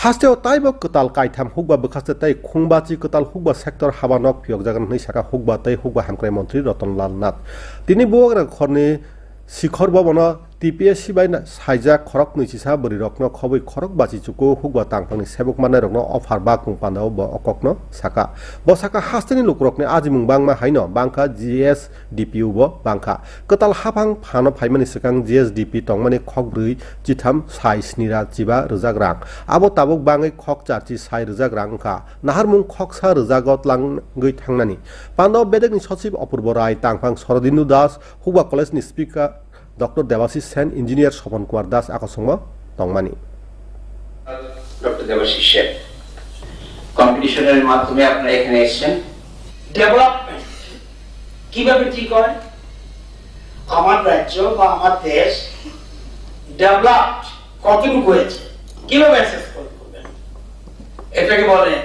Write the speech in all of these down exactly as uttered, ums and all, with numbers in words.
Hasteo taiba ketal kaitam hukba bekaste tai khungbachi ketal hukba sektor habanok phiok jagan nei saka hukba tai hukba hamkrai mantri Ratanlal Nath. Tini buagra khorni শিখর ভবন TPSC by সাইজা খরক নৈচিসা বরি রকন খবই খরক বাচি চুকু হুকবা তাংপাংনি সেবক মানে রকন offer বা কুংপান্দাও ব অককন সাকা ব সাকা হাস্তেনি লুকরকনি আজিমুং বাংমা হাইন বাংকা জিএসডিপিউ ব Banka কতাল হাফাং Fanon ফাইমানি সিকাং GSDP টংমানি খক ব্रै জিথাম সাই স্নিরা জিবা রোজাক রাং আবো তাবুক বাङै খক চারচি সাই রোজাক রাং কা নাহারমুং খক সা রোজাগত লাংগৈ थांनानि पान्दाव बेदकनि सचिव अपूर्व राय तांफां सरदिनु दास हुकबा कलेजनि speaker doctor Debashish Sen engineer Sapan Kumar Das आकसंग तंगमानी डॉक्टर देवाशीष सेन কম্পিটিশনের মাধ্যমে আপনারা এখানে এসেছেন ডেভেলপমেন্ট কিভাবে ঠিক হয় আমার রাজ্য বা আমার দেশ ডেভেলপড কতটুকু হয়েছে কিভাবে অ্যাসেস করবেন এটাকে বলে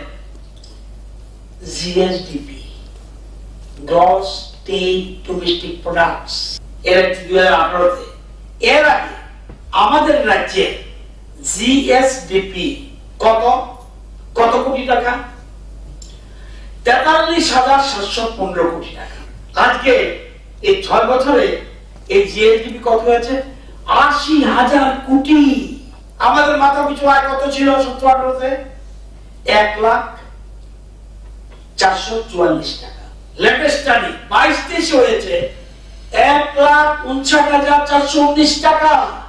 GSDP gross state domestic products এর দুই হাজার আঠারো তে এর আগে আমাদের রাজ্যে জিএসডিপি কত কত কোটি টাকা তেতাল্লিশ হাজার সাতশো পনেরো কোটি টাকা আজকে এই ছয় বছরে এই জিএসডিপি কত হয়েছে আশি হাজার কোটি আমাদের মাথা পিছু আয় কত ছিল সতেরো আঠারো তে এক লাখ চারশো চুয়াল্লিশ টাকা লেটেস্ট স্টাডি বাইশ তেইশ হয়েছে এক লাখ উনষাট হাজার চারশো উনিশ টাকা